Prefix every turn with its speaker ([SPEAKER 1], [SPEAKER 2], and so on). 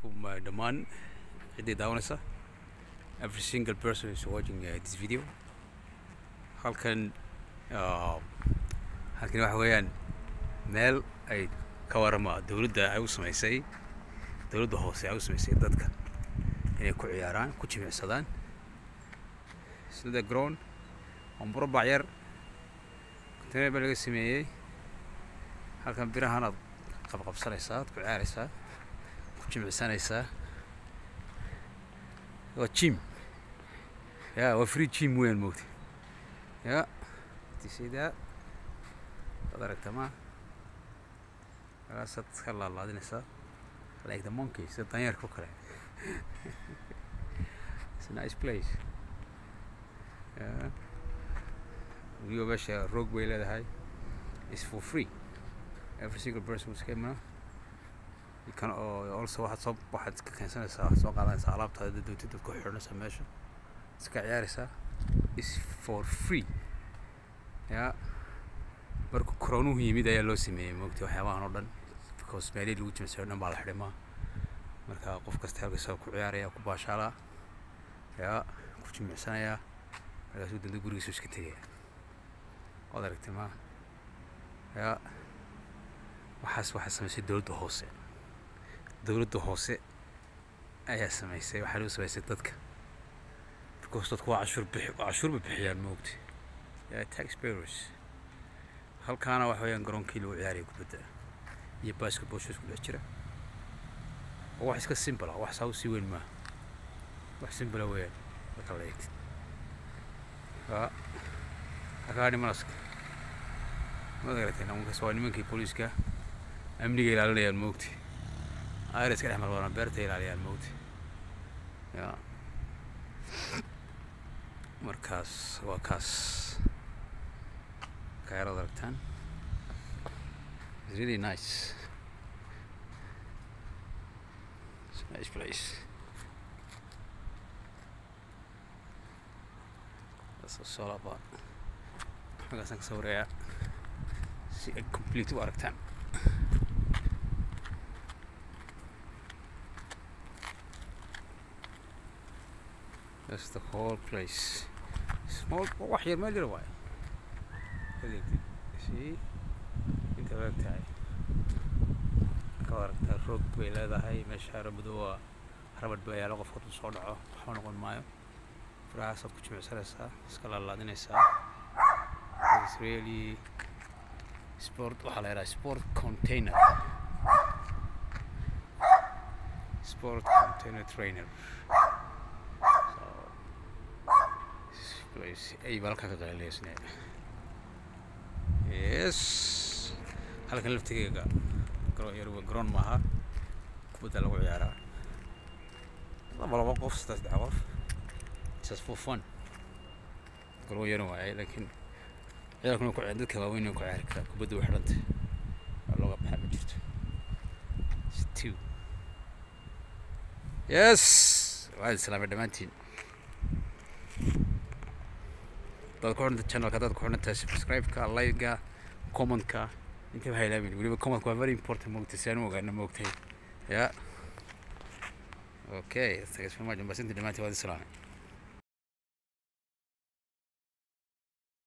[SPEAKER 1] عليكم دمان عدي داونسة. Every single person who's watching this video. halkan waxa weeyaan meel ay ka warama dawladda ay u sameysay dawladda hoose ay u sameysay dadka inay ku ciyaaraan ku jimicsadaan sida ground murabbac yar intee baa laga sameeyay halkan birahan aad qabsanaysaa ku ciyaaraysaa ku jimicsanaysaa waa gym waa free gym weyn moogtay you see that like the monkeys the tanyar ko kale. It's a nice place. We go back rogue way leedahay. It's for free. Every single person who's came now. You can also waxaad ka keensanaysaa soo qaadanaysaa alaabtaada dadka ku xirnaysaa meesha iska ciyaaraysaa. It's for free. marka koronuhu yimid ayaa loo sameeyay moogtay waxyaabahan oo dhan because meelay lagu jimicsan dhan baa la xidhay marka qof kasta halkaas ku ciyaaraya ku baashaala ku jimicsanaya markaas uu danta gurigiisa iska tagaya waad aragtay waxaa sameysay dawladda hoose ayaa sameysay waxaa loo sameysay dadka because dadku waa cashuur bixiyaan moogtay taxpayers. halkaana waxa weeyaan garoonkii lagu ciyaarayay kubadda iyo basketball isku dhex jira oo wax iska simple ah wax saw si weyn ma wax simple weeyaan marka la eegto akaani malaska ma garatay namuka soo nimankii booliiska amniga ilaalinayaan moogtay ayriska dhex marwana beerta ilaaliyaan moogtay markaas waa kaas It's really nice. It's a nice place. That's a solar bar. I'm going to see a complete work time. That's the whole place. Small. Oh, here, my little while. See, inta waqtiga ka warta roog bay leedahay meesha rabadoo rabad bay yaalo qofka soo dhaco waxa noqon maayo faraas ku jimicsanaysaa iska laalaadinaysaa. It's really sport waxa la yiraahdaa sport container trainer. So this place ay balka ka qaleysnaa. Yes, halkan laftigeega ground maaha kubadda lagu ciyaaraa laba qof saddex qof just for fun garoon yar waaye laakiin ciyaarkuna ku ciyaar dadka waaweyn ku ciyaari kara kubadda wax dhanta looga baxay ma jirto. Yes, waa salaam dhamaantiin dadka ku xidhan channelka dadka ku xidhan subscribe-ka like-ga comment-ka inta waxay leeyihiin waliba comment-ku waa very important moogtay si aan u ogaano moogtay okay thanks for watching. Bas inta dhamaantii waa salaam.